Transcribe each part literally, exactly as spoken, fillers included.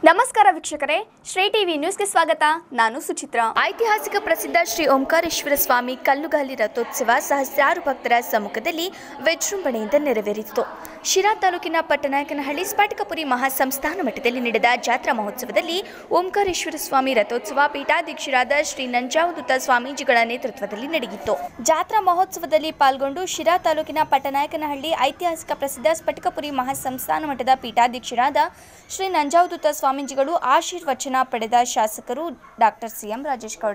ನಮಸ್ಕಾರ ವೀಕ್ಷಕರೇ, ಶ್ರೀ ಟಿವಿ ನ್ಯೂಸ್ಗೆ ಸ್ವಾಗತ. ನಾನು ಸುಚಿತ್ರಾ. ಐತಿಹಾಸಿಕ ಪ್ರಸಿದ್ಧ ಶ್ರೀ ಓಂಕಾರೇಶ್ವರ ಸ್ವಾಮಿ ಕಲ್ಲುಗಾಲಿ ರಥೋತ್ಸವ ಸಹಸ್ರಾರು ಭಕ್ತರ ಸಮ್ಮುಖದಲ್ಲಿ ವಿಜೃಂಭಣೆಯಿಂದ ನೆರವೇರಿತು. ಶಿರಾ ತಾಲೂಕಿನ ಪಟ್ಟನಾಯಕನಹಳ್ಳಿ ಸ್ಫಟಿಕಪುರಿ ಮಹಾಸಂಸ್ಥಾನ ಮಠದಲ್ಲಿ ನಡೆದ ಜಾತ್ರಾ ಮಹೋತ್ಸವದಲ್ಲಿ ಓಂಕಾರೇಶ್ವರ ಸ್ವಾಮಿ ರಥೋತ್ಸವ ಪೀಠಾಧ್ಯಕ್ಷರಾದ ಶ್ರೀ ನಂಜಾವಧೂತ ಸ್ವಾಮೀಜಿಗಳ ನೇತೃತ್ವದಲ್ಲಿ ನಡೆಯಿತು. ಜಾತ್ರಾ ಮಹೋತ್ಸವದಲ್ಲಿ ಪಾಲ್ಗೊಂಡು ಶಿರಾ ತಾಲೂಕಿನ ಪಟ್ಟನಾಯಕನಹಳ್ಳಿ ಐತಿಹಾಸಿಕ ಪ್ರಸಿದ್ಧ ಸ್ಫಟಿಕಪುರಿ ಮಹಾಸಂಸ್ಥಾನ ಮಠದ ಪೀಠಾಧ್ಯಕ್ಷರಾದ ಶ್ರೀ ನಂಜಾವಧೂತ ಸ್ವಾಮೀಜಿಗಳು ಆಶೀರ್ವಚನ ಪಡೆದ ಶಾಸಕರು ಡಾಕ್ಟರ್ ಸಿಎಂ ರಾಜೇಶ್ ಗೌಡ.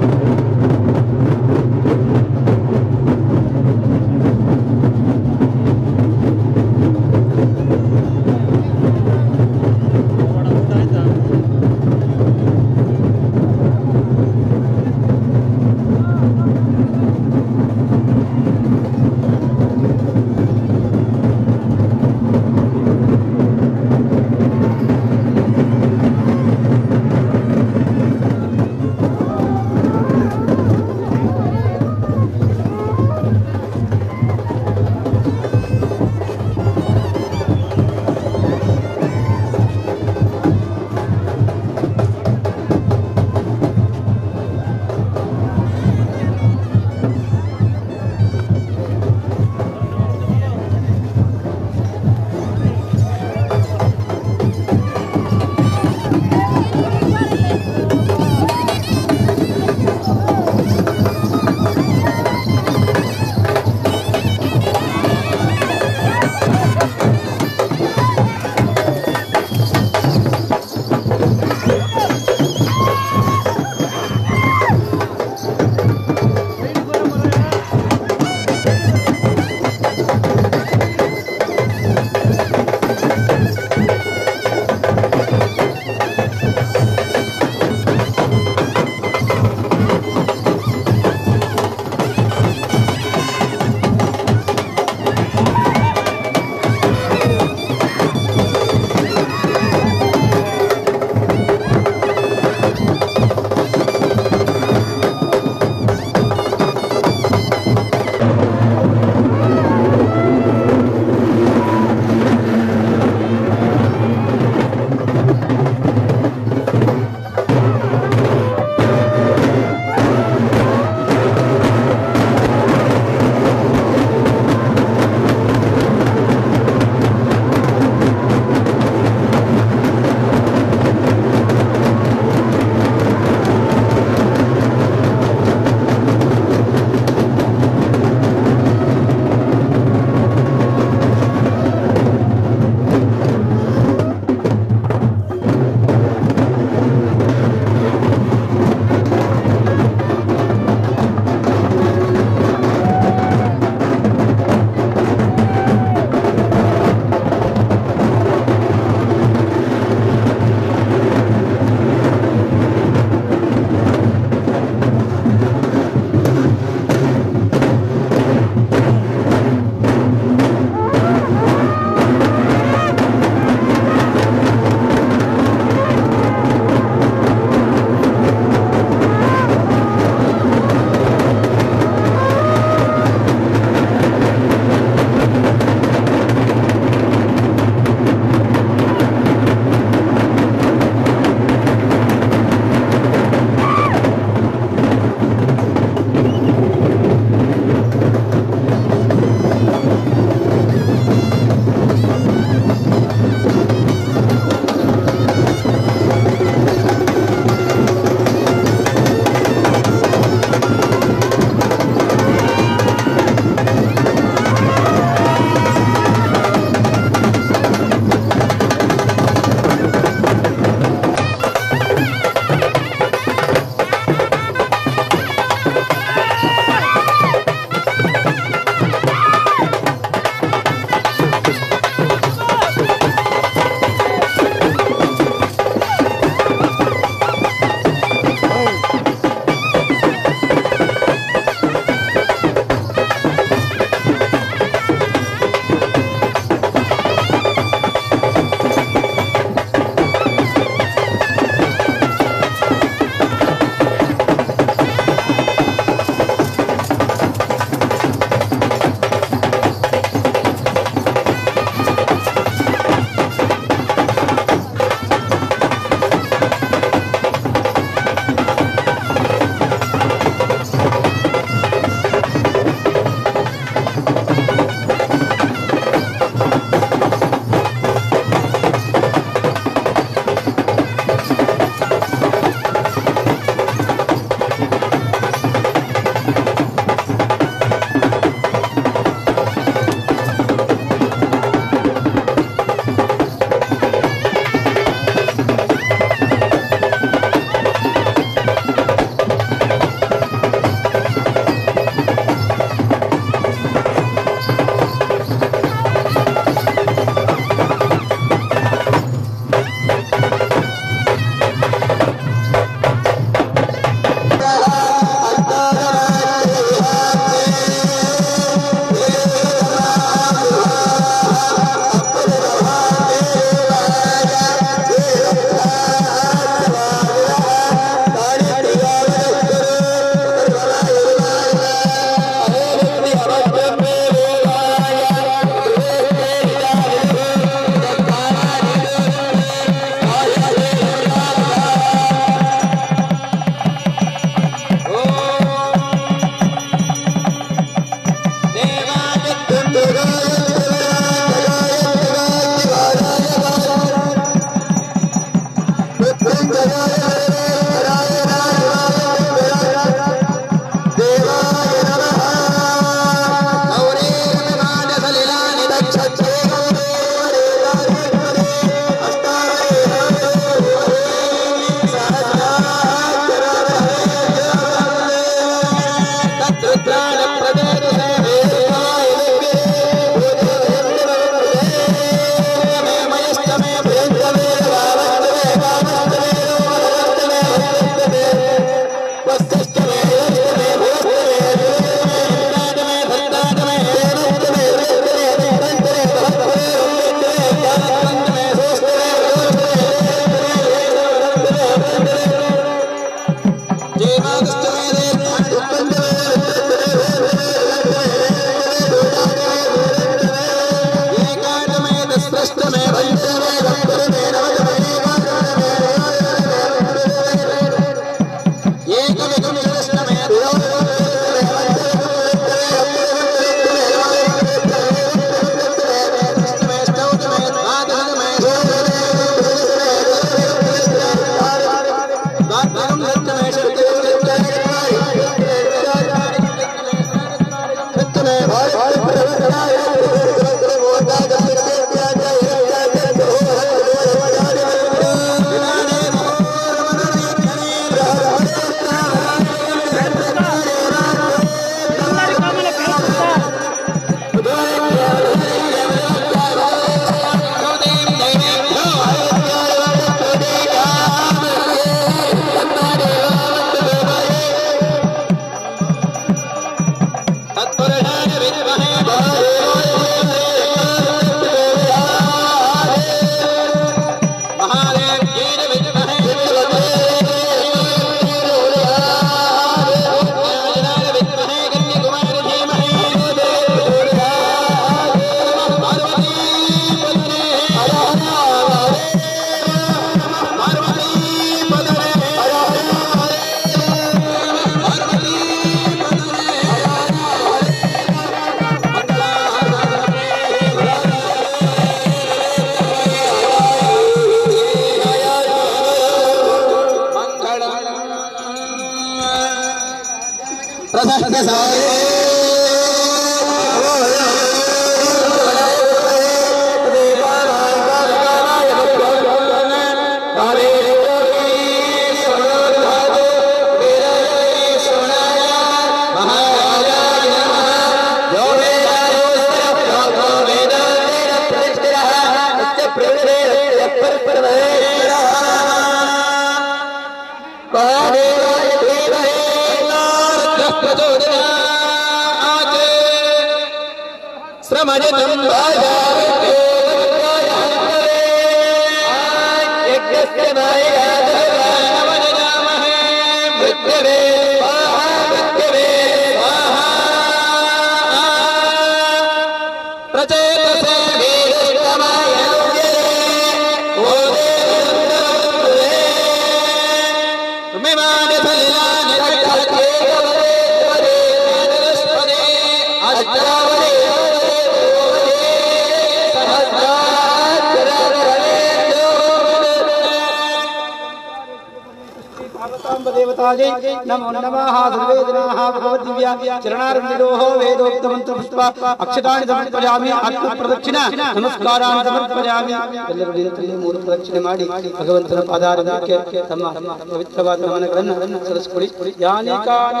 नमो नमः सर्वेदनाः भगवद्दिव्या चरणारविन्दोः वेदोक्तमन्त्रपुष्प अक्षतानि समर्पयामि आत्मप्रदक्षिणा नमस्कारान् समर्पयामि ಎಲ್ಲರೂ ದಿನದಲ್ಲಿ ಮೂರು ಪ್ರದಕ್ಷಿಣೆ ಮಾಡಿ ಭಗವಂತನ ಪಾದಾರವಿಂದಕ್ಕೆ ತಮ್ಮ ಪವಿತ್ರವಾದ ನಮನಗಳನ್ನು ಸಲ್ಲಿಸಿಕೊಳ್ಳಿ ಯಾನಿಕಾನಿ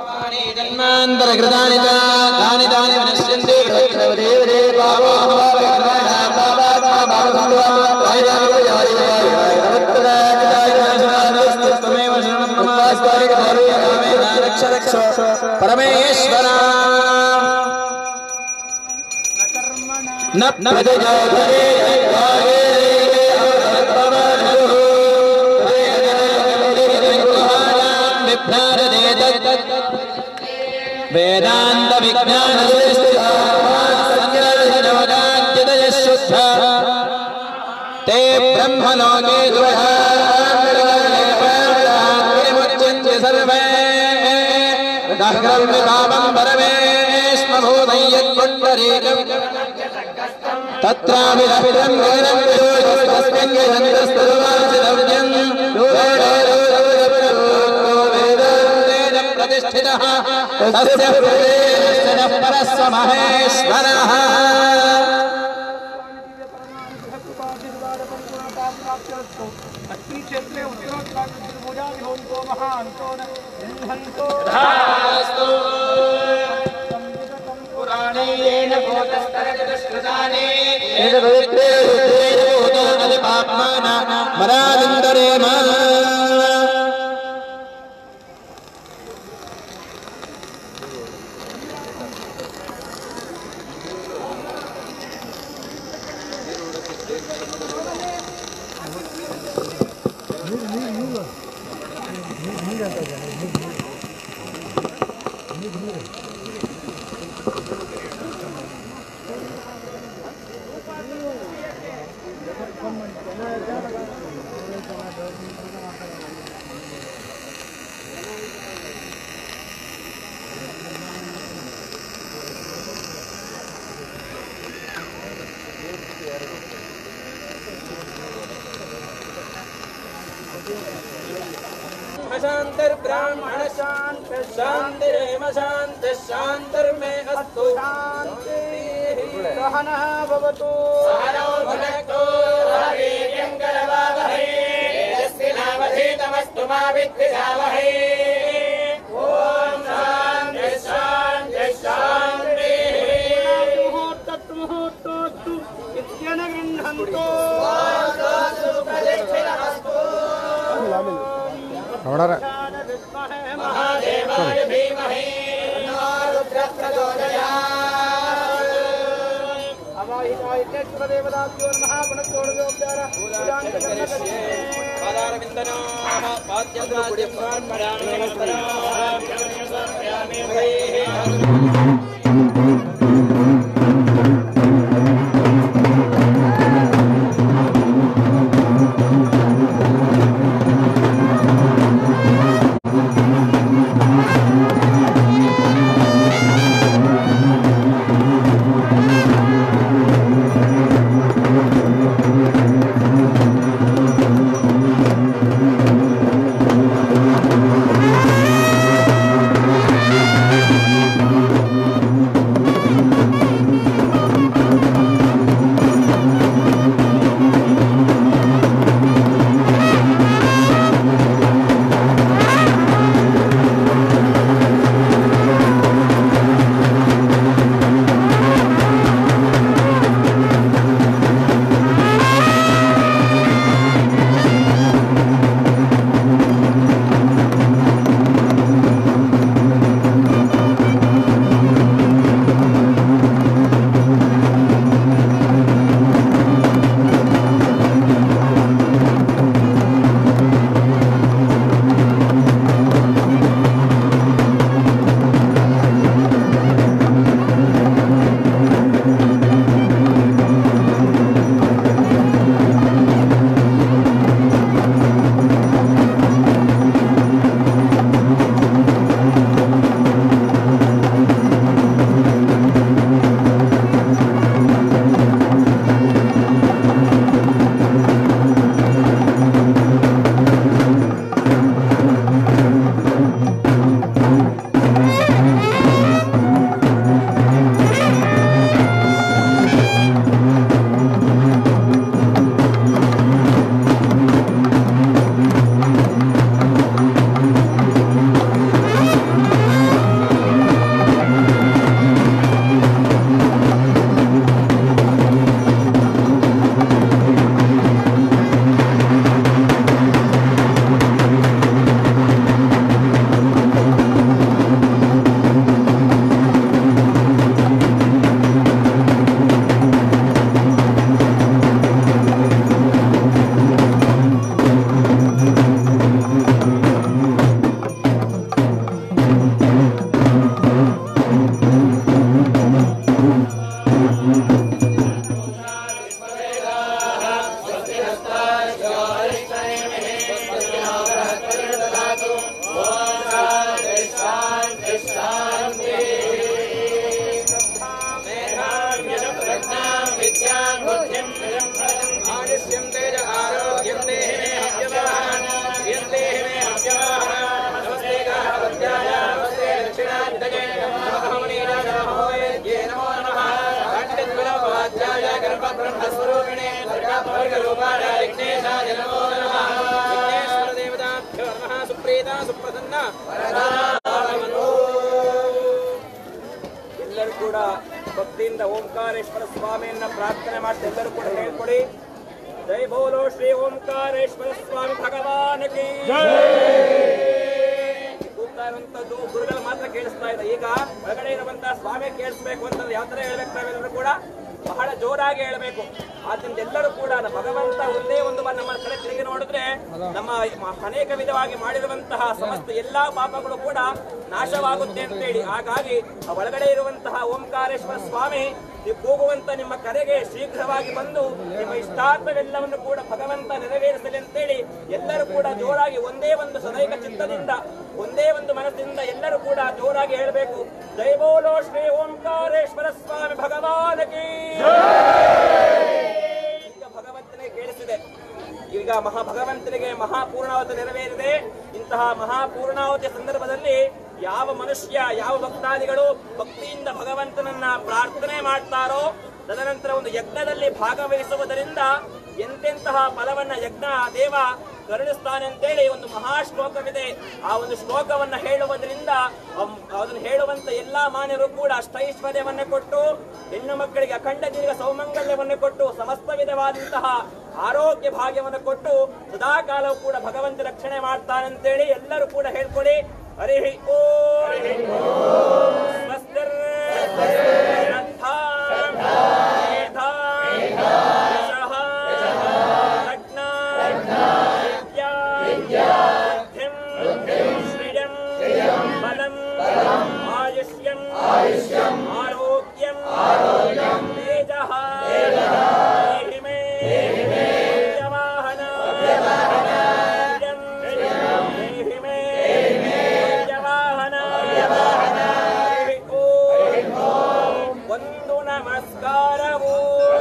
ಜನ್ಮಾಂತರ ಕೃತಾನಿ ದಾನಿ ದಾನಿ ವನಶ್ಯಂತೆ ದೇವರೇ ಬಾಬಾ परमेश्वर न वेदांत विज्ञान शुद्ध ते ब्रह्मलोके सर्वे तत्राभिरभिरं वेदं तस्मिन् यजन्तस्तुवासितव्यं वेदं प्रतिष्ठितः तस्य प्रतिष्ठितः परस्य महेश्वरः क्षेत्रे उत्तरोत्तराभिर्भुजाभिहोन्तो महान्तो नहन्तो धास्तु पुराणे येन भूतस्तरजतश्रुतानि येन पवित्रे रुद्रे भूतो नलिपाप्माना मरादिन्दरेम शांतिर ब्राह्मण शांति शांतिरेव शांति शांतिर्मे अस्तु शांति। सहनः भवतु सहनौ भुनक्तु वीर्यं करवावहै तेजस्विनावधीतमस्तु मा विद्विषावहै ॐ शान्ति शान्ति शान्तिः मुहूर्तस्तु मुहूर्तोऽस्तु इत्यन गृह्णन्तु महादेवाय धीमहि तन्नो रुद्रः प्रचोदयात् अवाहितायज्ञेश्वरदेवताभ्यो नमः पुनश्चोदयोपचारः पूजाङ्ककर्मकर्मणे पादारविन्दनो पाद्यं प्राणपराणि ಎಲ್ಲರೂ ಕೂಡ ಭಕ್ತಿಯಿಂದ ಓಂಕಾರೇಶ್ವರ ಸ್ವಾಮಿಯನ್ನ ಪ್ರಾರ್ಥನೆ ಮಾಡಿ ಎಲ್ಲರೂ ಕೂಡ ಹೇಳ್ಕೊಡಿ. ಜೈ ಬೋಲೋ ಶ್ರೀ ಓಂಕಾರೇಶ್ವರ ಸ್ವಾಮಿ ಭಗವಾನ್ ಕಿ ಜೈ. ಕೂಗ್ತಾ ಇರುವಂತದ್ದು ಗುರುಗಳ ಮಾತ್ರ ಕೇಳಿಸ್ತಾ ಇದೆ. ಈಗ ಒಳಗಡೆ ಇರುವಂತಹ ಸ್ವಾಮಿ ಕೇಳಿಸ್ಬೇಕು ಅಂತಂದ್ರೆ ಯಾವ ತರ ಹೇಳ್ಬೇಕು? ನಾವೆಲ್ಲರೂ ಕೂಡ ಬಹಳ ಜೋರಾಗಿ ಹೇಳಬೇಕು. ಆದ್ರಿಂದ ಎಲ್ಲರೂ ಕೂಡ ಭಗವಂತ ಒಂದೇ ಒಂದು ನಮ್ಮ ಕಡೆ ತಿರುಗಿ ನೋಡಿದ್ರೆ ನಮ್ಮ ಅನೇಕ ವಿಧವಾಗಿ ಮಾಡಿರುವಂತಹ ಸಮಸ್ತ ಎಲ್ಲಾ ಪಾಪಗಳು ಕೂಡ ನಾಶವಾಗುತ್ತೆ ಅಂತೇಳಿ. ಹಾಗಾಗಿ ಒಳಗಡೆ ಇರುವಂತಹ ಓಂಕಾರೇಶ್ವರ ಸ್ವಾಮಿ ನೀವು ಕೂಗುವಂತ ನಿಮ್ಮ ಕರೆಗೆ ಶೀಘ್ರವಾಗಿ ಬಂದು ನಿಮ್ಮ ಇಷ್ಟಾರ್ಥವೆಲ್ಲವನ್ನು ಕೂಡ ಭಗವಂತ ನೆರವೇರಿಸಲಿ ಅಂತೇಳಿ ಎಲ್ಲರೂ ಕೂಡ ಜೋರಾಗಿ ಒಂದೇ ಒಂದು ಸದೈಕ ಚಿತ್ತದಿಂದ ಒಂದೇ ಒಂದು ಮನಸ್ಸಿನಿಂದ ಎಲ್ಲರೂ ಕೂಡ ಜೋರಾಗಿ ಹೇಳಬೇಕು. ಜೈ ಬೋಲೋ ಶ್ರೀ ಓಂಕಾರೇಶ್ವರ ಸ್ವಾಮಿ ಭಗವಾನ್ ಕಿ ಈಗ ಭಗವಂತನೇ ಕೇಳಿಸಿದೆ. ಈಗ ಮಹಾ ಭಗವಂತನಿಗೆ ಮಹಾಪೂರ್ಣಾವತಿ ನೆರವೇರಿದೆ. ಇಂತಹ ಮಹಾಪೂರ್ಣಾವತಿಯ ಸಂದರ್ಭದಲ್ಲಿ ಯಾವ ಮನುಷ್ಯ ಯಾವ ಭಕ್ತಾದಿಗಳು ಭಕ್ತಿಯಿಂದ ಭಗವಂತನನ್ನ ಪ್ರಾರ್ಥನೆ ಮಾಡ್ತಾರೋ ತದನಂತರ ಒಂದು ಯಜ್ಞದಲ್ಲಿ ಭಾಗವಹಿಸುವುದರಿಂದ ಎಂತೆಂತಹ ಫಲವನ್ನ ಯಜ್ಞ ದೇವ ಕರುಣಿಸ್ತಾನೆ ಅಂತೇಳಿ ಒಂದು ಮಹಾ ಶ್ಲೋಕವಿದೆ. ಆ ಒಂದು ಶ್ಲೋಕವನ್ನ ಹೇಳುವುದರಿಂದ ಅದನ್ನು ಹೇಳುವಂತ ಎಲ್ಲಾ ಮಾನ್ಯರು ಕೂಡ ಅಷ್ಟೈಶ್ವರ್ಯವನ್ನೇ ಕೊಟ್ಟು ಹೆಣ್ಣು ಮಕ್ಕಳಿಗೆ ಅಖಂಡ ದೀರ್ಘ ಸೌಮಂಗಲ್ಯವನ್ನೇ ಕೊಟ್ಟು ಸಮಸ್ತ ವಿಧವಾದಂತಹ ಆರೋಗ್ಯ ಭಾಗ್ಯವನ್ನು ಕೊಟ್ಟು ಸದಾಕಾಲವೂ ಕೂಡ ಭಗವಂತ ರಕ್ಷಣೆ ಮಾಡ್ತಾನಂತೇಳಿ ಎಲ್ಲರೂ ಕೂಡ ಹೇಳ್ಕೊಳ್ಳಿ. ಹರಿ ಓಂ ಸ್ವಸ್ತಿರ್ ಶ್ರದ್ಧಾ ಮೇಧಾ ಯಶಃ ಪ್ರಜ್ಞಾ ವಿದ್ಯಾ ಬುದ್ಧಿಂ ಶ್ರಿಯಂ ಬಲಂ ಆಯುಷ್ಯಂ ಆರೋಗ್ಯಂ ತೇಜಃ ದೇಹಿ ಮೇ ಯವಾಹನ ದೇಹಿ ಮೇ ಯವಾಹನ. ಒಂದು ನಮಸ್ಕಾರವು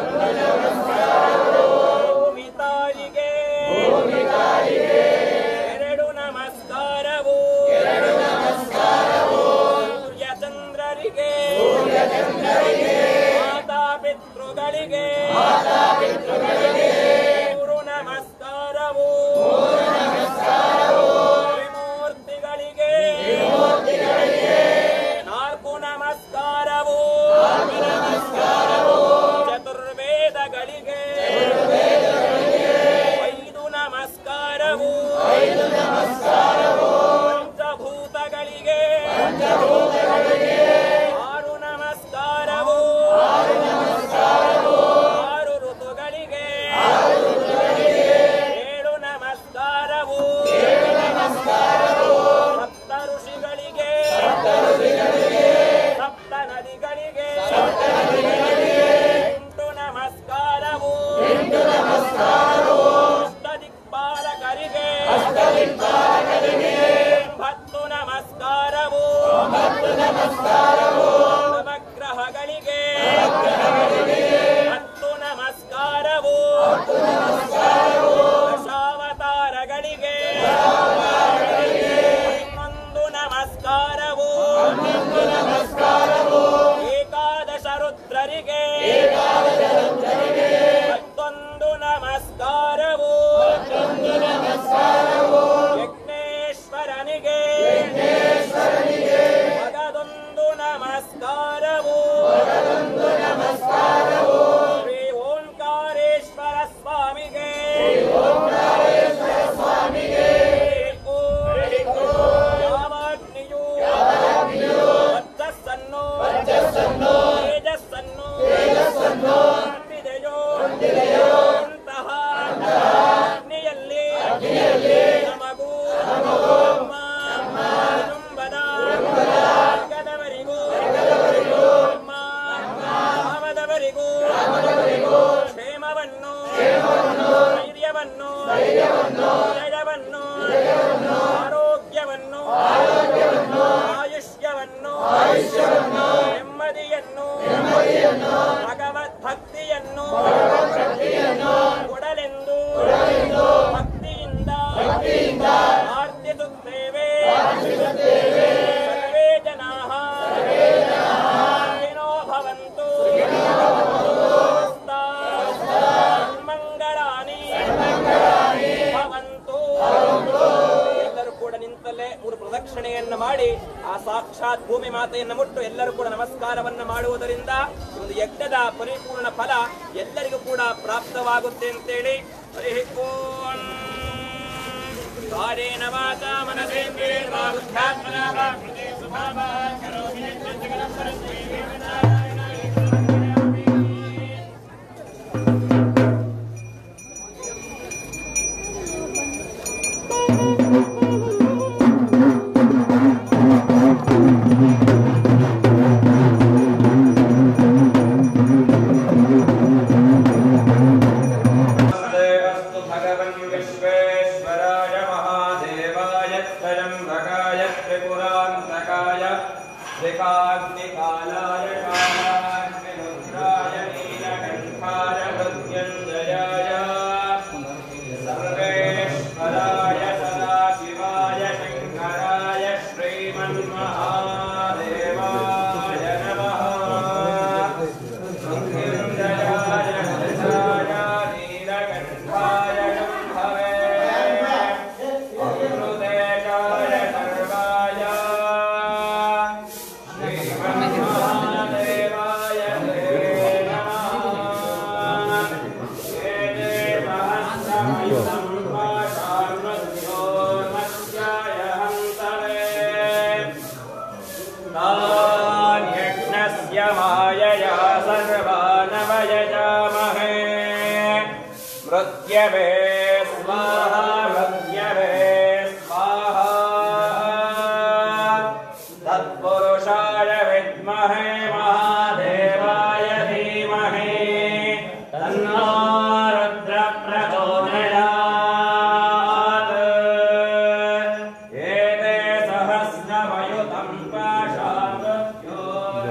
ಭೂಮಿ ತಾಯಿಗೆ, ಎರಡು ನಮಸ್ಕಾರವು ಸೂರ್ಯಚಂದ್ರರಿಗೆ, ಮಾತಾ ಪಿತೃಗಳಿಗೆ, ಮೂರು ನಮಸ್ಕಾರವು ತ್ರಿಮೂರ್ತಿಗಳಿಗೆ, ನಾಲ್ಕು ನಮಸ್ಕಾರವು ಚತುರ್ವೇದಗಳಿಗೆ, ಐದು ನಮಸ್ಕಾರವು ಪಂಚಭೂತಗಳಿಗೆ, ಆರು ನಮಸ್ಕಾರವು ಆರು ಋತುಗಳಿಗೆ, ಏಳು ನಮಸ್ಕಾರವು ಸಪ್ತ ಋಷಿಗಳಿಗೆ, ಸಪ್ತ ನದಿಗಳಿಗೆ, ಎಂಟು ನಮಸ್ಕಾರವು ಅಷ್ಟ ದಿಕ್ಪಾಲಕರಿಗೆ, ಹತ್ತು ನಮಸ್ಕಾರವು ನವಗ್ರಹಗಳಿಗೆ, ಹತ್ತು ನಮಸ್ಕಾರವು ದಶಾವತಾರಗಳಿಗೆ, ಹನ್ನೊಂದು ನಮಸ್ಕಾರವು ಏಕಾದಶ ರುದ್ರರಿಗೆ, ಹತ್ತೊಂದು ನಮಸ್ಕಾರವು ಯಜ್ಞೇಶ್ವರನಿಗೆ, ಮಗದೊಂದು ನಮಸ್ಕಾರವು ಶ್ರೀ ಓಂಕಾರೇಶ್ವರ ಸ್ವಾಮಿಗೆ, ಯಾವಾಗ್ನಿಯು ವರ್ಚಸ್ಸನ್ನು ತೇಜಸ್ಸನ್ನು ಹೊಂದಿದೆಯೋ ಇಂತಹ ಅಗ್ನಿಯಲ್ಲಿ ನಮಗೂ ನಮ್ಮ ಕುಟುಂಬದ ವರ್ಗದವರಿಗೂ ನಮ್ಮ ಗ್ರಾಮದವರಿಗೂ ಕ್ಷೇಮವನ್ನು ಧೈರ್ಯವನ್ನು ಜಯವನ್ನು ಆರೋಗ್ಯವನ್ನು ಆಯುಷ್ಯವನ್ನು ನೆಮ್ಮದಿಯನ್ನು ಭಗವದ್ಭಕ್ತಿಯನ್ನು ಕೊಡಲೆಂದು ಭಕ್ತಿಯಿಂದ ಪ್ರಾರ್ಥಿಸುತ್ತೇವೆ. ಸರ್ವೇ ಜನಾಃ ಸುಖಿನೋ ಭವಂತು, ಮಂಗಳಾನಿ ಭವಂತು. ಎಲ್ಲರೂ ಕೂಡ ನಿಂತಲ್ಲೇ ಮೂರು ಪ್ರದಕ್ಷಿಣೆಯನ್ನು ಮಾಡಿ ಆ ಸಾಕ್ಷಾತ್ ಭೂಮಿ ಮಾತೆಯನ್ನು ಮುಟ್ಟು ಎಲ್ಲರೂ ಕೂಡ ನಮಸ್ಕಾರವನ್ನು ಮಾಡುವುದರಿಂದ ಒಂದು ಯಜ್ಞದ ಪರಿಪೂರ್ಣ ಫಲ ಎಲ್ಲರಿಗೂ ಕೂಡ ಪ್ರಾಪ್ತವಾಗುತ್ತೆ ಅಂತೇಳಿ. ಹರಿ ಓಂ ಕಾರೇಣ ವಾಚಾ ಮನಸೇಂದ್ರಿಯರ್ವಾ ಬುದ್ಧ್ಯಾತ್ಮನಾ ವಾ ಕೃತೆ ಸ್ವಭಾವಾತ್ ಕರೋಮಿ ಯಜ್ಞಂ ಜಗದಂ ಪರಸ್ಮೈ त्रिकाग्निकालाय मृत्यवे स्वाहा मृत्यवे स्वाहा तत्पुरुषाय विद्महे महादेवाय धीमहि तन्नो रुद्रः प्रचोदयात् एते सहस्रमयुतं पाशामृत्यो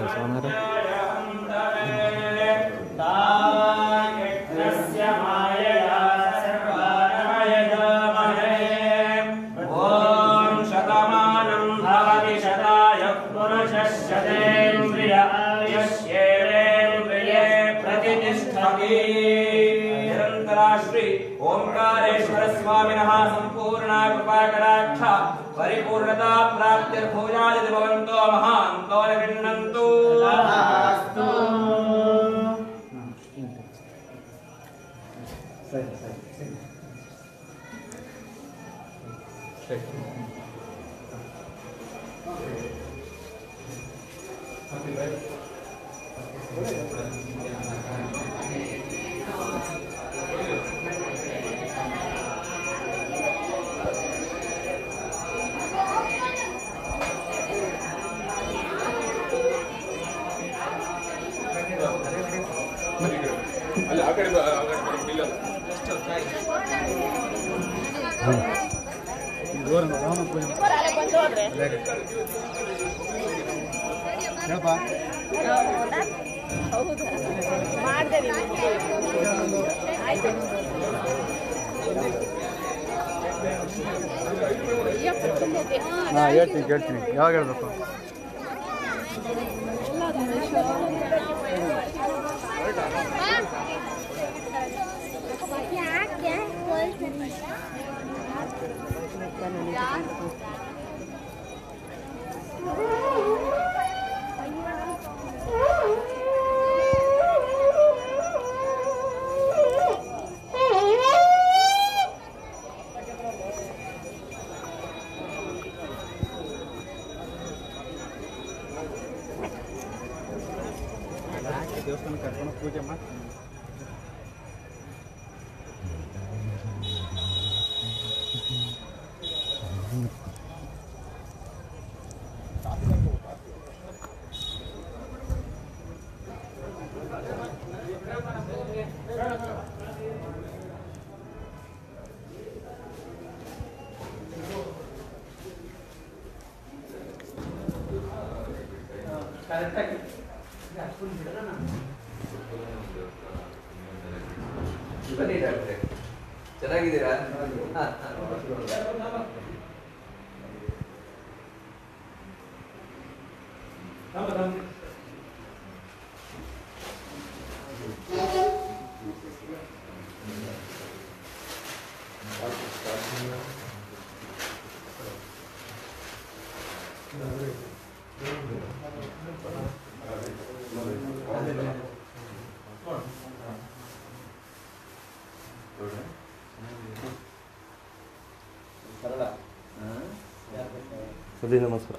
निरंतरा श्री ओंकारेश्वर स्वामिनः संपूर्ण कृपा कटाक्ष परिपूर्णता प्राप्तिर्भूयादि भवन्तो महान्तो निगृह्णन्तु ಅಲ್ಲಿ ಆ ಕಡೆ ಇಲ್ಲ ನಾ ಹೇಳ್ತೀನಿ ಕೇಳ್ತೀನಿ ಯಾವಾಗ ಹೇಳ್ಬೇಕು ದೇವಸ್ಥಾನ ಕರ್ಕೊಂಡು ಪೂಜೆ ಮಾಡಿ ಬನ್ನಿ ಡಾಕ್ಟ್ರೆ, ಚೆನ್ನಾಗಿದ್ದೀರಾ? ಸರಿ, ನಮಸ್ಕಾರ.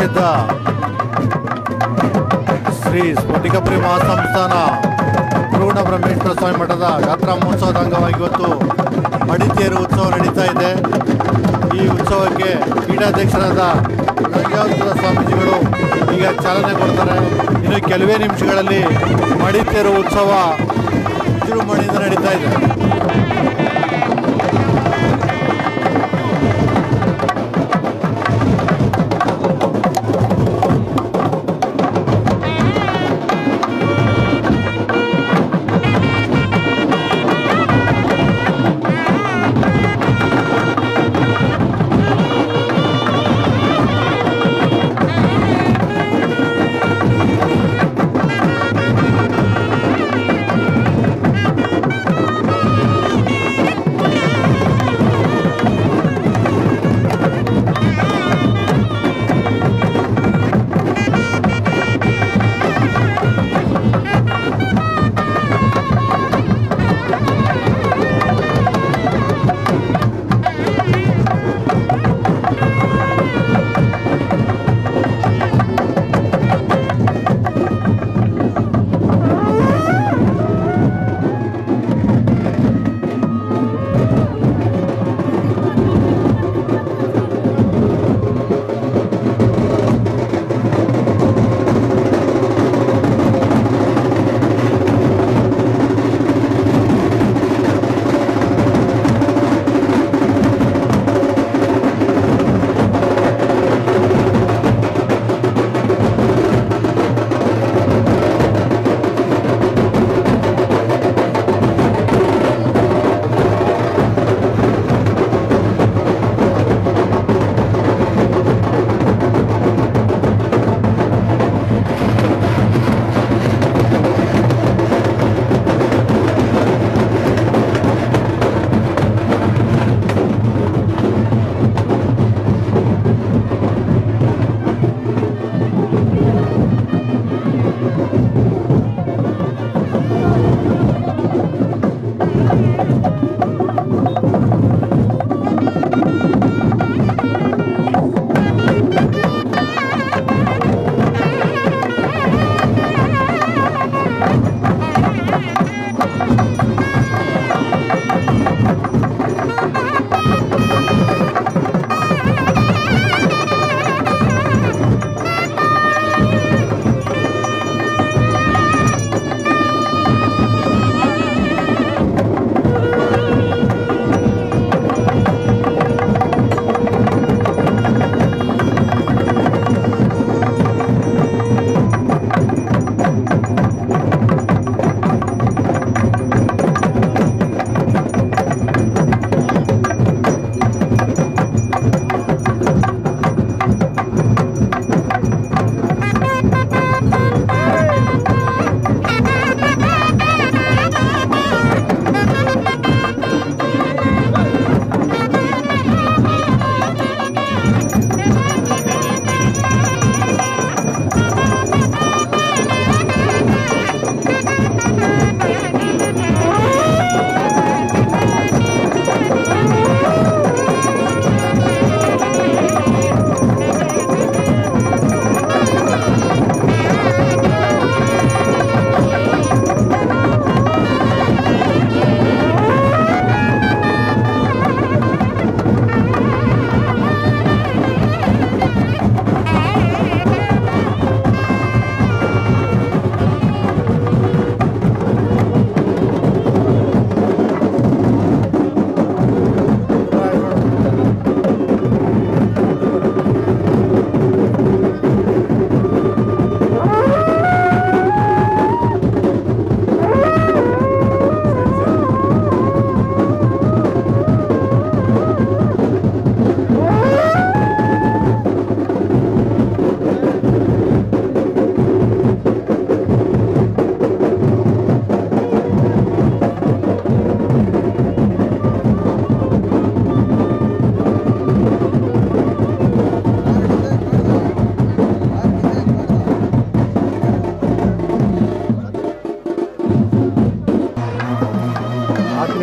ಪ್ರಸಿದ್ಧ ಶ್ರೀ ಸ್ಫಟಿಕಪುರಿ ಮಹಾಸಂಸ್ಥಾನ ಪೂರ್ಣ ಬ್ರಹ್ಮೇಶ್ವರ ಸ್ವಾಮಿ ಮಠದ ಯಾತ್ರಾ ಮಹೋತ್ಸವದ ಅಂಗವಾಗಿ ಇವತ್ತು ಮಡಿತೇರು ಉತ್ಸವ ನಡೀತಾ ಇದೆ. ಈ ಉತ್ಸವಕ್ಕೆ ಪೀಠಾಧ್ಯಕ್ಷರಾದ ನಂಗ್ಯಾವರದ ಸ್ವಾಮೀಜಿಗಳು ಈಗ ಚಾಲನೆ ಕೊಡ್ತಾರೆ. ಇನ್ನು ಕೆಲವೇ ನಿಮಿಷಗಳಲ್ಲಿ ಮಡಿತೇರು ಉತ್ಸವ ವಿಜೃಂಭಣೆಯಿಂದ ನಡೀತಾ ಇದೆ.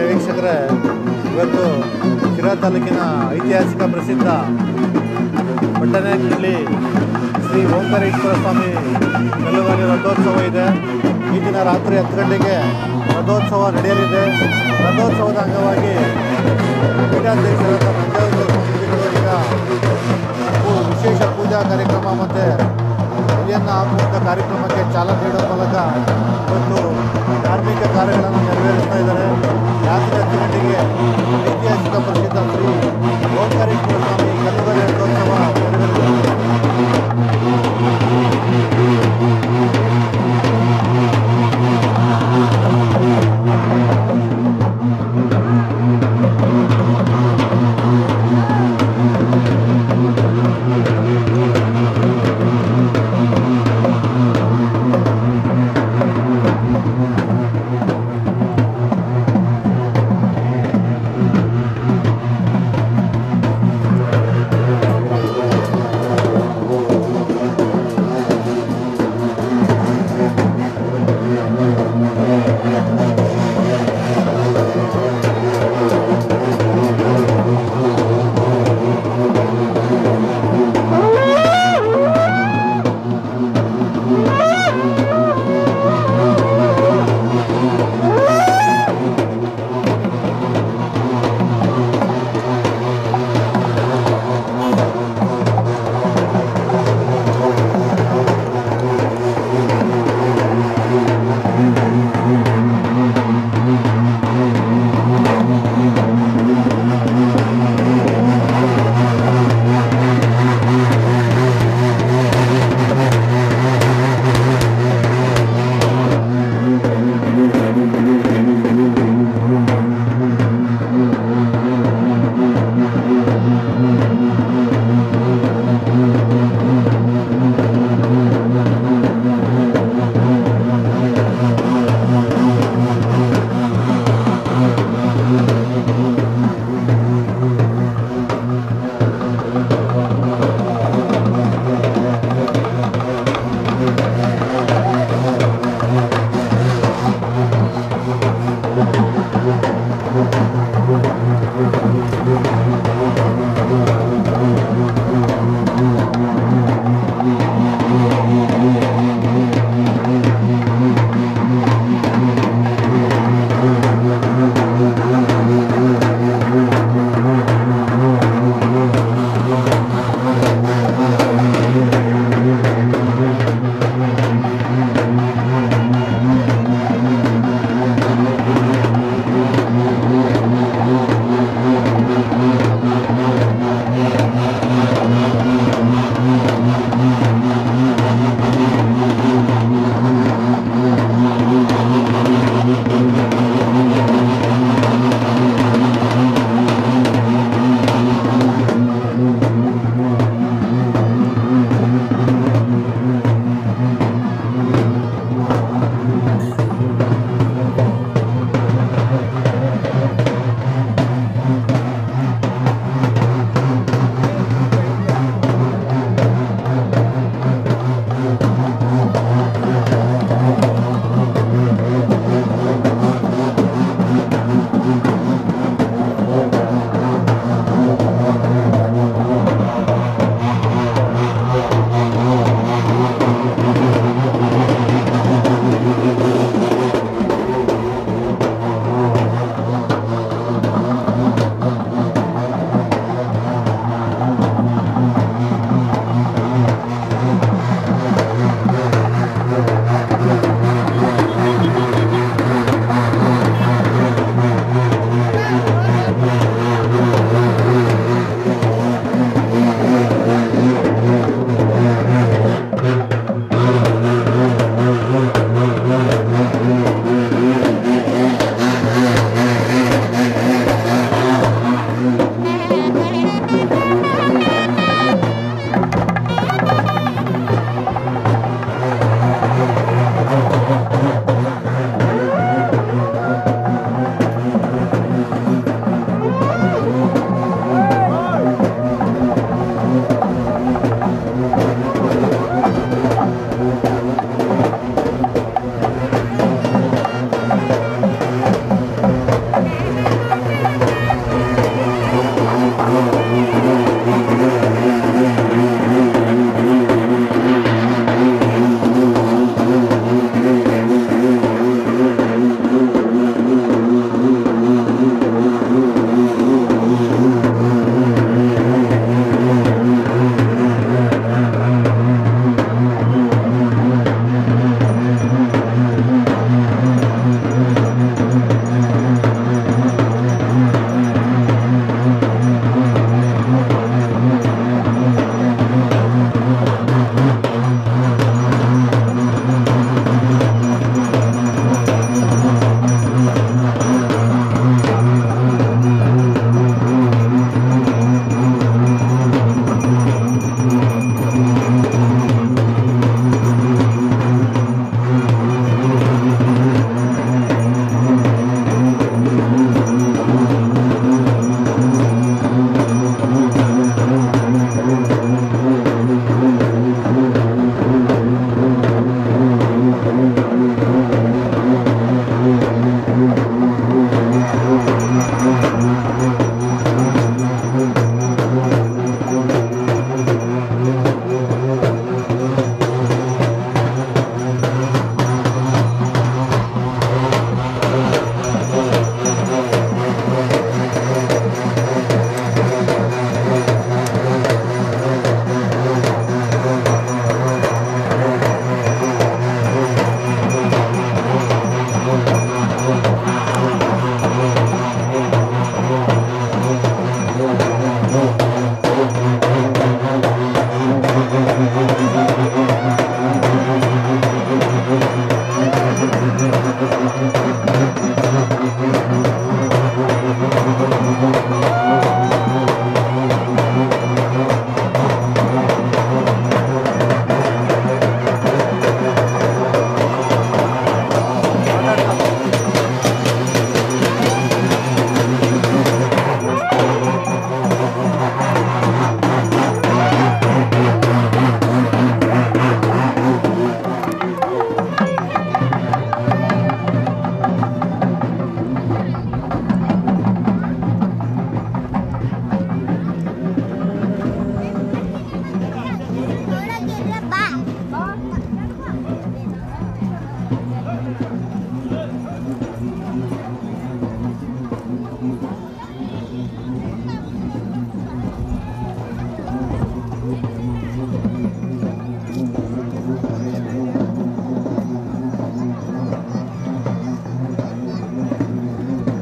ಇವತ್ತು ಶಿರಾ ತಾಲೂಕಿನ ಐತಿಹಾಸಿಕ ಪ್ರಸಿದ್ಧ ಪಟ್ಟಣದಲ್ಲಿ ಶ್ರೀ ಓಂಕಾರೇಶ್ವರ ಸ್ವಾಮಿ ಕಲ್ಲುಗಾಲಿ ರಥೋತ್ಸವ ಇದೆ. ಈ ದಿನ ರಾತ್ರಿ ಹತ್ತು ಗಂಟೆಗೆ ರಥೋತ್ಸವ ನಡೆಯಲಿದೆ. ರಥೋತ್ಸವದ ಅಂಗವಾಗಿ ಪೀಠಾಧ್ಯಕ್ಷರಾದ ನಂಜಾವತಿ ಸ್ವಾಮೀಜಿಗಳವರಿಂದ ವಿಶೇಷ ಪೂಜಾ ಕಾರ್ಯಕ್ರಮ ಮತ್ತು ಬಲಿಯನ್ನು ಹಾಕುವಂಥ ಕಾರ್ಯಕ್ರಮಕ್ಕೆ ಚಾಲನೆ ನೀಡುವ ಮೂಲಕ ಇವತ್ತು ಧಾರ್ಮಿಕ ಕಾರ್ಯಗಳನ್ನು ನೆರವೇರಿಸ್ತಾ ಇದ್ದಾರೆ. ರಾತ್ರಿ ಹತ್ತು ಗಂಟೆಗೆ ಐತಿಹಾಸಿಕ ಪ್ರಸಿದ್ಧ ಶ್ರೀ ಓಂಕಾರೇಶ್ವರ ಸ್ವಾಮಿ ಕಲ್ಲುಗಾಲಿ ರಥೋತ್ಸವ ನೆರವೇರಿಸುತ್ತದೆ.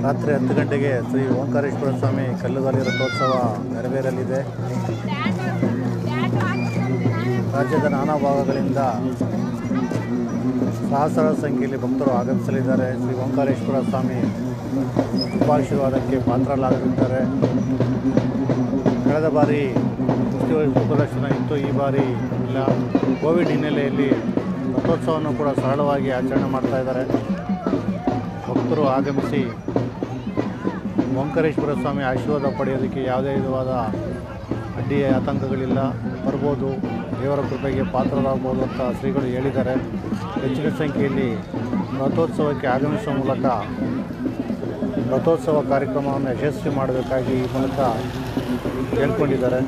ರಾತ್ರಿ ಹತ್ತು ಗಂಟೆಗೆ ಶ್ರೀ ಓಂಕಾರೇಶ್ವರ ಸ್ವಾಮಿ ಕಲ್ಲುಗಾಲಿ ರಥೋತ್ಸವ ನೆರವೇರಲಿದೆ. ರಾಜ್ಯದ ನಾನಾ ಭಾಗಗಳಿಂದ ಸಹಸ್ರಾರು ಸಂಖ್ಯೆಯಲ್ಲಿ ಭಕ್ತರು ಆಗಮಿಸಲಿದ್ದಾರೆ. ಶ್ರೀ ಓಂಕಾರೇಶ್ವರ ಸ್ವಾಮಿ ಶುಭಾಶೀರ್ವಾದಕ್ಕೆ ಪಾತ್ರರಾಗಲಿದ್ದಾರೆ. ಕಳೆದ ಬಾರಿ ಪ್ರದರ್ಶನ ಇತ್ತು, ಈ ಬಾರಿ ಇಲ್ಲ. ಕೋವಿಡ್ ಹಿನ್ನೆಲೆಯಲ್ಲಿ ರಥೋತ್ಸವವನ್ನು ಕೂಡ ಸರಳವಾಗಿ ಆಚರಣೆ ಮಾಡ್ತಾ ಇದ್ದಾರೆ. ಭಕ್ತರು ಆಗಮಿಸಿ ಓಂಕಾರೇಶ್ವರ ಸ್ವಾಮಿ ಆಶೀರ್ವಾದ ಪಡೆಯೋದಕ್ಕೆ ಯಾವುದೇ ವಿಧವಾದ ಅಡ್ಡಿ ಆತಂಕಗಳಿಲ್ಲ, ಬರ್ಬೋದು, ದೇವರ ಕೃಪೆಗೆ ಪಾತ್ರರಾಗ್ಬೋದು ಅಂತ ಶ್ರೀಗಳು ಹೇಳಿದ್ದಾರೆ. ಹೆಚ್ಚಿನ ಸಂಖ್ಯೆಯಲ್ಲಿ ರಥೋತ್ಸವಕ್ಕೆ ಆಗಮಿಸುವ ಮೂಲಕ ರಥೋತ್ಸವ ಕಾರ್ಯಕ್ರಮವನ್ನು ಯಶಸ್ವಿ ಮಾಡಬೇಕಾಗಿ ಈ ಮೂಲಕ ಕೇಳ್ಕೊಂಡಿದ್ದಾರೆ.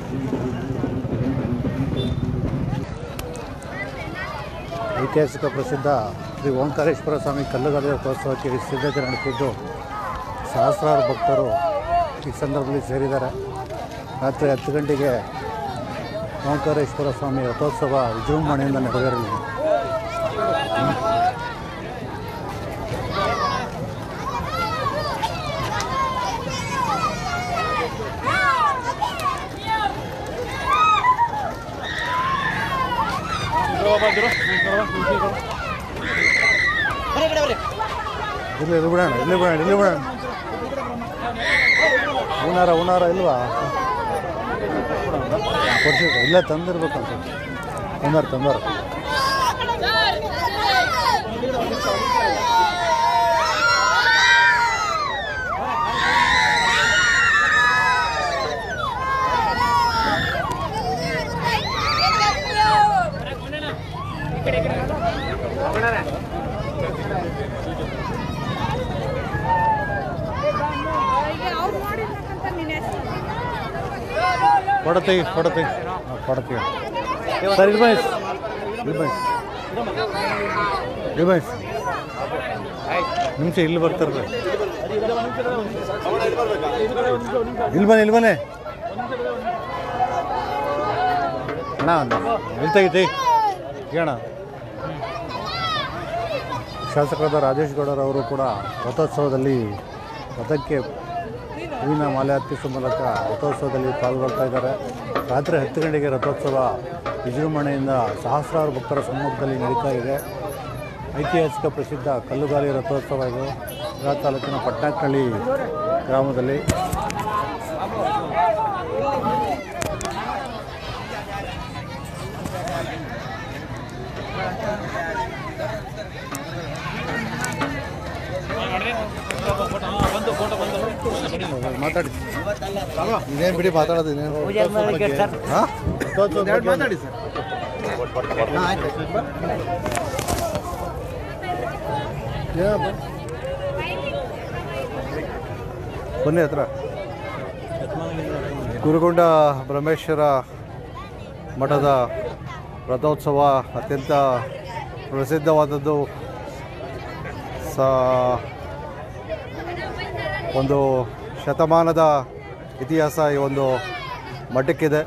ಐತಿಹಾಸಿಕ ಪ್ರಸಿದ್ಧ ಶ್ರೀ ಓಂಕಾರೇಶ್ವರ ಸ್ವಾಮಿ ಕಲ್ಲುಗಾಲಿ ರಥೋತ್ಸವಕ್ಕೆ ಸಿದ್ಧತೆ ನಡೆಸಿದ್ದು ಸಹಸ್ರಾರು ಭಕ್ತರು ಈ ಸಂದರ್ಭದಲ್ಲಿ ಸೇರಿದ್ದಾರೆ. ರಾತ್ರಿ ಹತ್ತು ಗಂಟೆಗೆ ಓಂಕಾರೇಶ್ವರ ಸ್ವಾಮಿ ರಥೋತ್ಸವ ವಿಜೃಂಭಣೆಯಿಂದ ನೆರವೇರಲಿದೆ. ಇಲ್ಲಿ ಇಲ್ಲಿ ಬಿಡೋಣ ಇಲ್ಲಿ ಬಿಡೋಣ ಇಲ್ಲಿ ಬಿಡೋಣ ಉನಾರ ಉನಾರ ಇಲ್ವಾ ಕೊಡ್ಸಿದ ಇಲ್ಲೇ ತಂದಿರ್ಬೇಕಂತ ತಂದಾರ ತಂದಾರ ಫೋಟೋ ತೆಗಿ ಫೋಟೋ ತೆಗಿ ಫೋಟೋ ತೆಗಿ ಸರ್ ಇಲ್ಲಿ ಬಯಸ್ ಇಲ್ಲಿ ಬಯಸ್ ಇಲ್ಲಿ ಬಯಸ್ ನಿಮಿಷ ಇಲ್ಲಿ ಬರ್ತಾರೆ ಇಲ್ಲಿ ಬನ್ನಿ ಇಲ್ಲಿ ಬನ್ನಿ ಅಣ್ಣ ಇಲ್ಲಿ ತೆಗಿ ತೆಗಿ ಅಣ್ಣ. ಶಾಸಕರಾದ ರಾಜೇಶ್ ಗೌಡರವರು ಕೂಡ ರಥೋತ್ಸವದಲ್ಲಿ ರಥಕ್ಕೆ ಹೂವಿನ ಮಾಲೆ ಅರ್ಪಿಸುವ ಮೂಲಕ ರಥೋತ್ಸವದಲ್ಲಿ ಪಾಲ್ಗೊಳ್ತಾ ಇದ್ದಾರೆ. ರಾತ್ರಿ ಹತ್ತು ಗಂಟೆಗೆ ರಥೋತ್ಸವ ವಿಜೃಂಭಣೆಯಿಂದ ಸಹಸ್ರಾರು ಭಕ್ತರ ಸಮ್ಮುಖದಲ್ಲಿ ನಡೀತಾ ಇದೆ. ಐತಿಹಾಸಿಕ ಪ್ರಸಿದ್ಧ ಕಲ್ಲುಗಾಲಿ ರಥೋತ್ಸವ ಇದು ಶಿರಾ ತಾಲೂಕಿನ ಪಟ್ನಾಕಳ್ಳಿ ಗ್ರಾಮದಲ್ಲಿ. ಮಾತಾಡಿ ಇದೇನು ಬಿಡಿ ಮಾತಾಡೋದು ಇನ್ನೇನು ಮಾತಾಡಿ ಸರ್. ಬನ್ನಿ ಹತ್ರ ಕುರುಗೊಂಡ ಬ್ರಹ್ಮೇಶ್ವರ ಮಠದ ರಥೋತ್ಸವ ಅತ್ಯಂತ ಪ್ರಸಿದ್ಧವಾದದ್ದು. ಸ ಒಂದು ಶತಮಾನದ ಇತಿಹಾಸ ಈ ಒಂದು ಮಠಕ್ಕಿದೆ.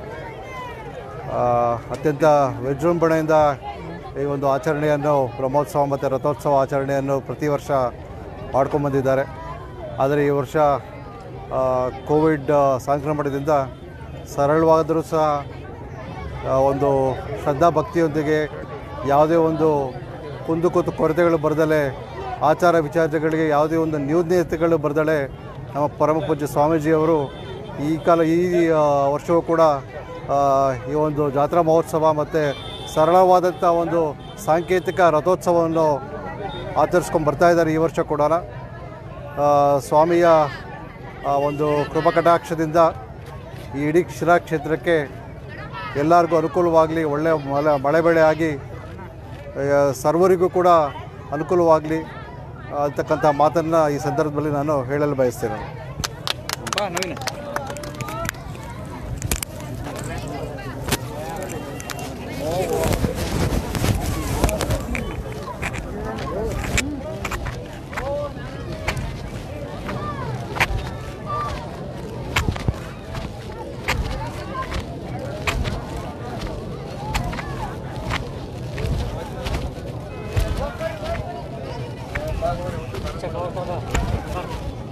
ಅತ್ಯಂತ ವಿಜೃಂಭಣೆಯಿಂದ ಈ ಒಂದು ಆಚರಣೆಯನ್ನು ಬ್ರಹ್ಮೋತ್ಸವ ಮತ್ತು ರಥೋತ್ಸವ ಆಚರಣೆಯನ್ನು ಪ್ರತಿ ವರ್ಷ ಮಾಡ್ಕೊಂಬಂದಿದ್ದಾರೆ. ಆದರೆ ಈ ವರ್ಷ ಕೋವಿಡ್ ಸಾಂಕ್ರಾಮಿಕದಿಂದ ಸರಳವಾದರೂ ಸಹ ಒಂದು ಶ್ರದ್ಧಾ ಭಕ್ತಿಯೊಂದಿಗೆ ಯಾವುದೇ ಒಂದು ಕುಂದುಕೊತ್ತು ಕೊರತೆಗಳು ಬರದಲೇ, ಆಚಾರ ವಿಚಾರಗಳಿಗೆ ಯಾವುದೇ ಒಂದು ನ್ಯೂನತೆಗಳು ಬರದಲೇ ನಮ್ಮ ಪರಮ ಪೂಜ್ಯ ಸ್ವಾಮೀಜಿಯವರು ಈ ಕಾಲ ಈ ವರ್ಷವೂ ಕೂಡ ಈ ಒಂದು ಜಾತ್ರಾ ಮಹೋತ್ಸವ ಮತ್ತು ಸರಳವಾದಂಥ ಒಂದು ಸಾಂಕೇತಿಕ ರಥೋತ್ಸವವನ್ನು ಆಚರಿಸ್ಕೊಂಡು ಬರ್ತಾಯಿದ್ದಾರೆ. ಈ ವರ್ಷ ಕೂಡ ಸ್ವಾಮಿಯ ಒಂದು ಕೃಪಕಟಾಕ್ಷದಿಂದ ಈ ಇಡೀ ಶಿರಾ ಕ್ಷೇತ್ರಕ್ಕೆ ಎಲ್ಲರಿಗೂ ಅನುಕೂಲವಾಗಲಿ, ಒಳ್ಳೆಯ ಮಳೆ ಮಳೆ ಬೆಳೆ ಆಗಿ ಸರ್ವರಿಗೂ ಕೂಡ ಅನುಕೂಲವಾಗಲಿ ಅಂತಕ್ಕಂಥ ಮಾತನ್ನು ಈ ಸಂದರ್ಭದಲ್ಲಿ ನಾನು ಹೇಳಲು ಬಯಸ್ತೇನೆ.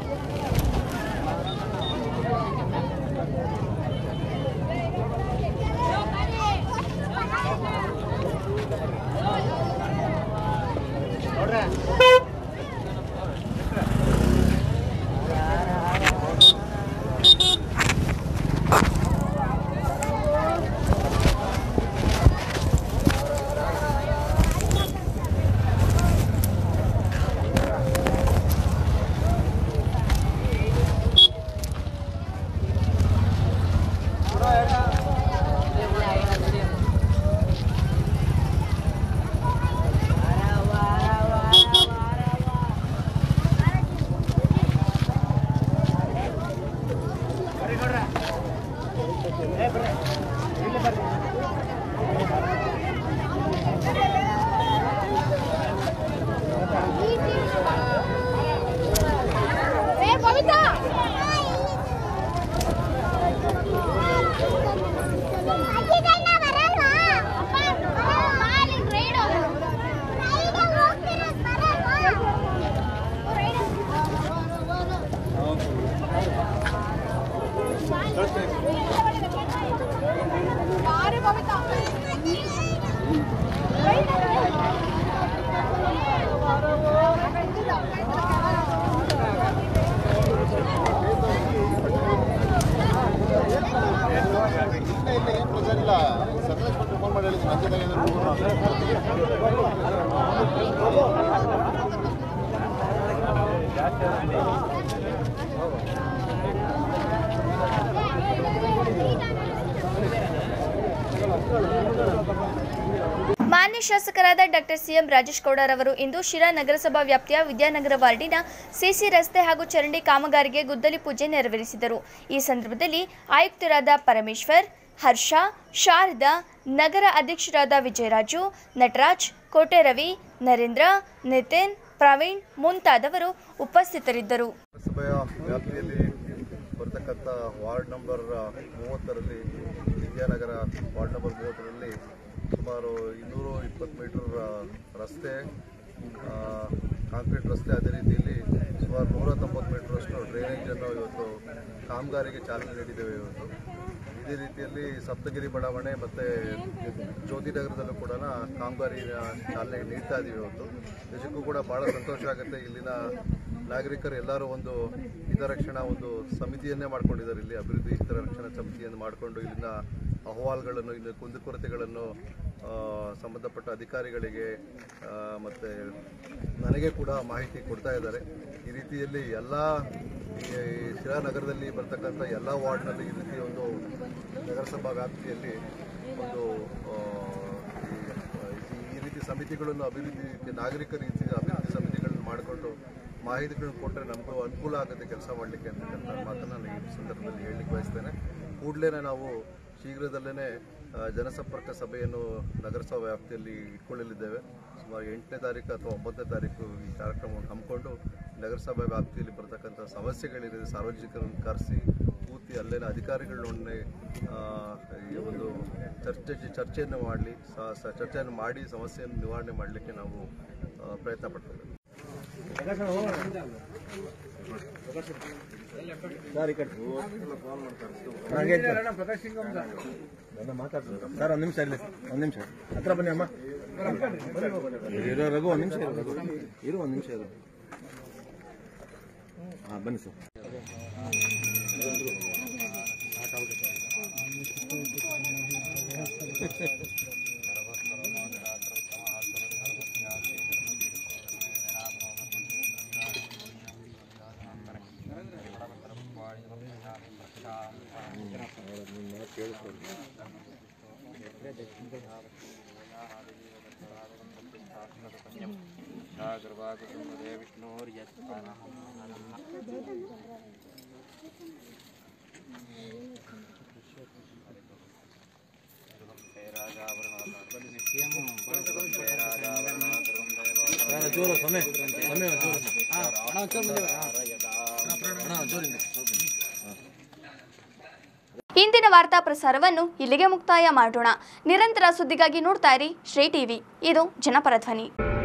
ಮಾನ್ಯ ಶಾಸಕರಾದ ಡಾಕ್ಟರ್ ಸಿಎಂ ರಾಜೇಶ್ ಗೌಡರವರು ಇಂದು ಶಿರಾ ನಗರಸಭಾ ವ್ಯಾಪ್ತಿಯ ವಿದ್ಯಾನಗರ ವಾರ್ಡಿನ ಸಿಸಿ ರಸ್ತೆ ಹಾಗೂ ಚರಂಡಿ ಕಾಮಗಾರಿಗೆ ಗುದ್ದಲಿ ಪೂಜೆ ನೆರವೇರಿಸಿದರು. ಈ ಸಂದರ್ಭದಲ್ಲಿ ಆಯುಕ್ತರಾದ ಪರಮೇಶ್ವರ್, ಹರ್ಷ, ಶಾರದಾ, ನಗರ ಅಧ್ಯಕ್ಷರಾದ ವಿಜಯರಾಜು, ನಟರಾಜ್, ಕೋಟೆ ರವಿ, ನರೇಂದ್ರ, ನಿತಿನ್, ಪ್ರವೀಣ್ ಮುಂತಾದವರು ಉಪಸ್ಥಿತರಿದ್ದರು. ನಗರಸಭೆಯ ವ್ಯಾಪ್ತಿಯಲ್ಲಿ ಬರತಕ್ಕಂಥ ವಾರ್ಡ್ ನಂಬರ್ ಮೂವತ್ತರಲ್ಲಿ ವಿದ್ಯಾನಗರ ವಾರ್ಡ್ ನಂಬರ್ ಮೂವತ್ತರಲ್ಲಿ ಸುಮಾರು ಇನ್ನೂರು ಇಪ್ಪತ್ತು ಮೀಟರ್ ರಸ್ತೆ, ಕಾಂಕ್ರೀಟ್ ರಸ್ತೆ, ಅದೇ ರೀತಿಯಲ್ಲಿ ಸುಮಾರು ನೂರ ತೊಂಬತ್ತು ಮೀಟರಷ್ಟು ಡ್ರೈನೇಜನ್ನು ಇವತ್ತು ಕಾಮಗಾರಿಗೆ ಚಾಲನೆ ನೀಡಿದ್ದೇವೆ. ಇವತ್ತು ಇದೇ ರೀತಿಯಲ್ಲಿ ಸಪ್ತಗಿರಿ ಬಡಾವಣೆ ಮತ್ತು ಜ್ಯೋತಿ ನಗರದಲ್ಲೂ ಕೂಡ ಕಾಮಗಾರಿನ ಚಾಲನೆ ನೀಡ್ತಾ ಇದ್ದೀವಿ. ಇವತ್ತು ನಿಜಕ್ಕೂ ಕೂಡ ಭಾಳ ಸಂತೋಷ ಆಗುತ್ತೆ. ಇಲ್ಲಿನ ನಾಗರಿಕರು ಎಲ್ಲರೂ ಒಂದು ಹಿತರಕ್ಷಣಾ ಒಂದು ಸಮಿತಿಯನ್ನೇ ಮಾಡ್ಕೊಂಡಿದ್ದಾರೆ. ಇಲ್ಲಿ ಅಭಿವೃದ್ಧಿ ಹಿತರಕ್ಷಣಾ ಸಮಿತಿಯನ್ನು ಮಾಡಿಕೊಂಡು ಇಲ್ಲಿನ ಅಹವಾಲುಗಳನ್ನು, ಇಲ್ಲಿ ಕುಂದುಕೊರತೆಗಳನ್ನು ಸಂಬಂಧಪಟ್ಟ ಅಧಿಕಾರಿಗಳಿಗೆ ಮತ್ತು ನನಗೆ ಕೂಡ ಮಾಹಿತಿ ಕೊಡ್ತಾ ಇದ್ದಾರೆ. ಈ ರೀತಿಯಲ್ಲಿ ಎಲ್ಲ ಈ ಶಿರಾ ನಗರದಲ್ಲಿ ಬರ್ತಕ್ಕಂಥ ಎಲ್ಲ ವಾರ್ಡ್ನಲ್ಲಿ ಈ ರೀತಿ ಒಂದು ನಗರಸಭಾ ವ್ಯಾಪ್ತಿಯಲ್ಲಿ ಒಂದು ಈ ರೀತಿ ಸಮಿತಿಗಳನ್ನು ಅಭಿವೃದ್ಧಿ ನಾಗರಿಕ ರೀತಿ ಅಭಿವೃದ್ಧಿ ಸಮಿತಿಗಳನ್ನು ಮಾಡಿಕೊಂಡು ಮಾಹಿತಿಗಳನ್ನು ಕೊಟ್ಟರೆ ನಮಗೂ ಅನುಕೂಲ ಆಗುತ್ತೆ ಕೆಲಸ ಮಾಡಲಿಕ್ಕೆ ಅಂತಕ್ಕಂಥ ಮಾತನ್ನು ನಾನು ಈ ಸಂದರ್ಭದಲ್ಲಿ ಹೇಳಲಿಕ್ಕೆ ಬಯಸ್ತೇನೆ. ಕೂಡಲೇ ನಾವು ಶೀಘ್ರದಲ್ಲೇ ಜನಸಂಪರ್ಕ ಸಭೆಯನ್ನು ನಗರಸಭಾ ವ್ಯಾಪ್ತಿಯಲ್ಲಿ ಇಟ್ಕೊಳ್ಳಲಿದ್ದೇವೆ. ಸುಮಾರು ಎಂಟನೇ ತಾರೀಕು ಅಥವಾ ಒಂಬತ್ತನೇ ತಾರೀಕು ಈ ಕಾರ್ಯಕ್ರಮವನ್ನು ಹಮ್ಮಿಕೊಂಡು ನಗರಸಭಾ ವ್ಯಾಪ್ತಿಯಲ್ಲಿ ಬರ್ತಕ್ಕಂಥ ಸಮಸ್ಯೆಗಳಿದೆ ಸಾರ್ವಜನಿಕರನ್ನು ಕರೆಸಿ ಕೂತಿ ಅಲ್ಲಿನ ಅಧಿಕಾರಿಗಳನ್ನೇ ಈ ಒಂದು ಚರ್ಚೆ ಚರ್ಚೆಯನ್ನು ಮಾಡಲಿ ಚರ್ಚೆಯನ್ನು ಮಾಡಿ ಸಮಸ್ಯೆಯನ್ನು ನಿವಾರಣೆ ಮಾಡಲಿಕ್ಕೆ ನಾವು ಪ್ರಯತ್ನ ಪಡ್ತೇವೆ. ಸರ್ ಒಂದು ನಿಮಿಷ ಇರಲಿ, ಒಂದು ನಿಮಿಷ ಹತ್ರ ಬನ್ನಿ ಅಮ್ಮ. ಇರೋ ರಘು ಒಂದು ನಿಮಿಷ ಇರೋ ರಘು ಇರು ಒಂದು ನಿಮಿಷ ಇರು. ಹಾಂ ಬನ್ನಿ ಸರ್. ಜೋರು ಸಮಯ ಸಮಯ ಇಂದಿನ ವಾರ್ತಾ ಪ್ರಸಾರವನ್ನು ಇಲ್ಲಿಗೆ ಮುಕ್ತಾಯ ಮಾಡೋಣ. ನಿರಂತರ ಸುದ್ದಿಗಾಗಿ ನೋಡ್ತಾ ಇರಿ ಶ್ರೀ ಟಿವಿ. ಇದು ಜನಪರ ಧ್ವನಿ.